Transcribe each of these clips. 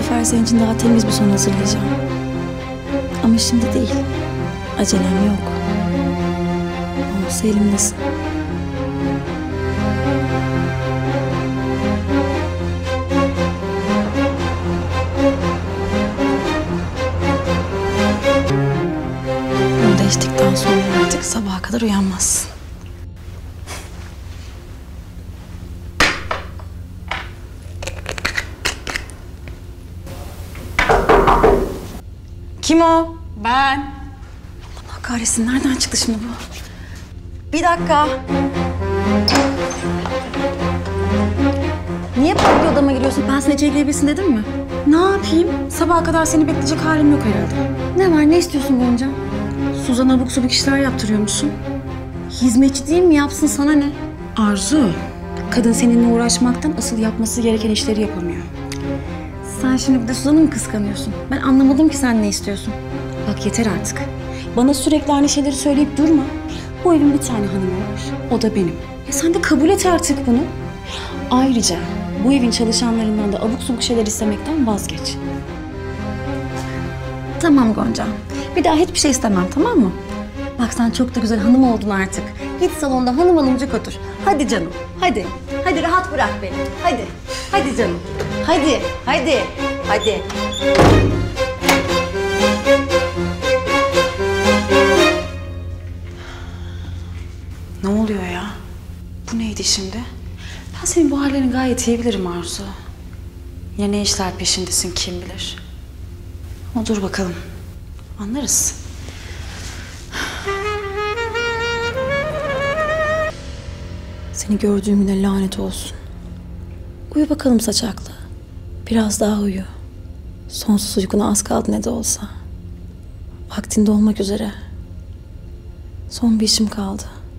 sefer senin için daha temiz bir son hazırlayacağım. Ama şimdi değil. Acelem yok. Olsa elimdesin. Bunu da içtikten sonra artık sabaha kadar uyanmazsın. Kim o? Ben. Allah kahretsin, nereden çıktı şimdi bu? Bir dakika. Niye farklı odama giriyorsun? Ben seni içeri girebilirsin dedim mi? Ne yapayım? Sabaha kadar seni bekleyecek halim yok herhalde. Ne var, ne istiyorsun Gonca? Suzan abuk subuk işler yaptırıyormuşsun. Hizmetçi değil mi? Yapsın, sana ne? Arzu, kadın seninle uğraşmaktan asıl yapması gereken işleri yapamıyor. Sen şimdi bir de Suzan'ı mı kıskanıyorsun? Ben anlamadım ki sen ne istiyorsun. Bak yeter artık. Bana sürekli aynı şeyleri söyleyip durma. Bu evin bir tane hanımı var. O da benim. Ya sen de kabul et artık bunu. Ayrıca bu evin çalışanlarından da abuk subuk şeyler istemekten vazgeç. Tamam Gonca. Bir daha hiçbir şey istemem, tamam mı? Bak sen çok da güzel hanım oldun artık. Git salonda hanım hanımcık otur. Hadi canım, hadi. Hadi rahat bırak beni. Hadi. Hadi canım. Hadi, hadi, hadi. Ne oluyor ya? Bu neydi şimdi? Ben senin bu hallerini gayet iyi bilirim Arzu. Ya ne işler peşindesin kim bilir. Ama dur bakalım. Anlarız. Seni gördüğüm güne lanet olsun. Uyu bakalım saçaklı. Biraz daha uyu. Sonsuz uykuna az kaldı ne de olsa. Vaktinde olmak üzere. Son bir işim kaldı.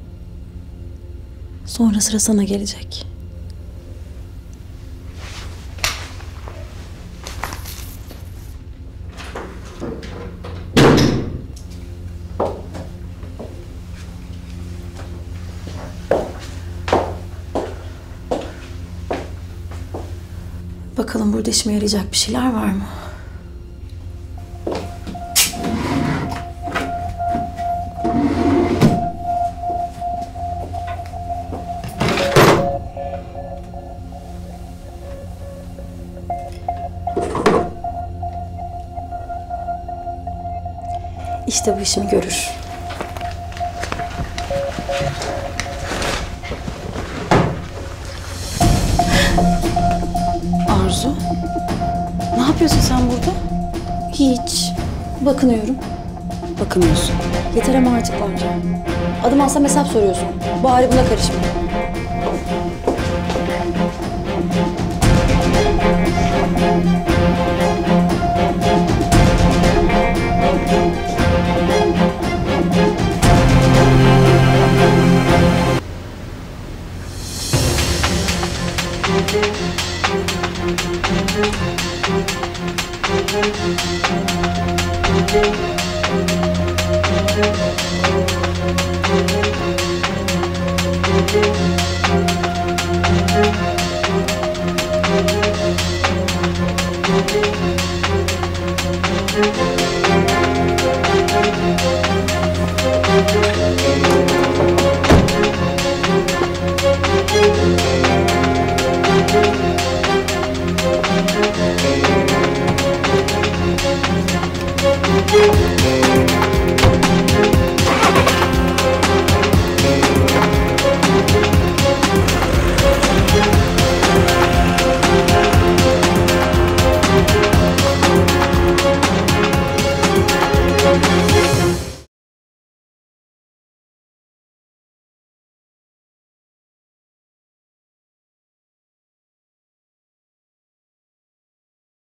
Sonra sıra sana gelecek. Bakalım burada işime yarayacak bir şeyler var mı? İşte bu işimi görür. Arzu, ne yapıyorsun sen burada? Hiç. Bakınıyorum. Bakınıyorsun. Yeter ama artık Gonca. Adım alsam hesap soruyorsun. Bari buna karışma.